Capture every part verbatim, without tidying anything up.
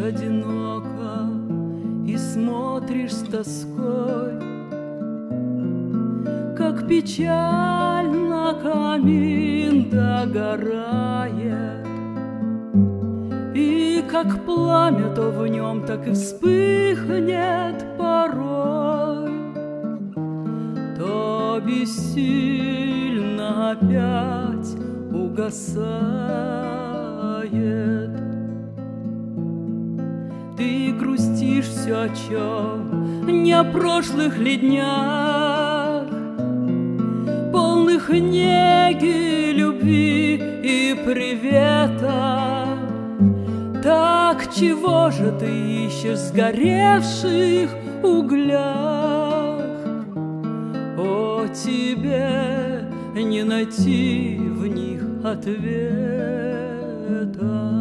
одиноко и смотришь с тоской, как печально камин догорает, и как пламя то в нем, так и вспыхнет порой, то бессильно опять угасает. Ты грустишь все о чем, не о прошлых ли днях, полных неги, любви и привета. Так чего же ты ищешь в сгоревших углях? О, тебе не найти в них ответа.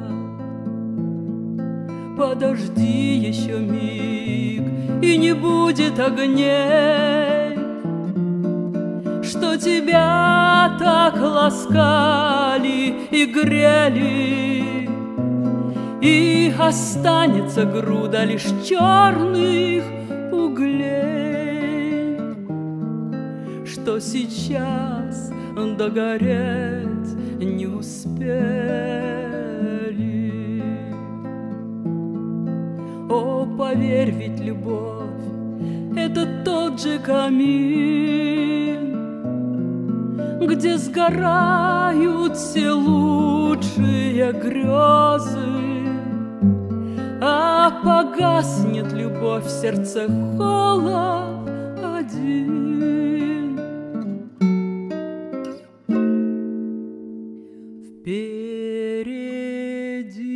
Подожди еще миг, и не будет огней, что тебя так ласкали и грели, и останется груда лишь черных углей, что сейчас догореть не успели. О, поверь, ведь любовь — это тот же камин, где сгорают все лучшие грезы, а погаснет любовь в сердце холод один.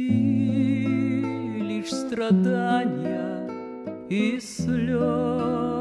Впереди лишь страдания и слезы.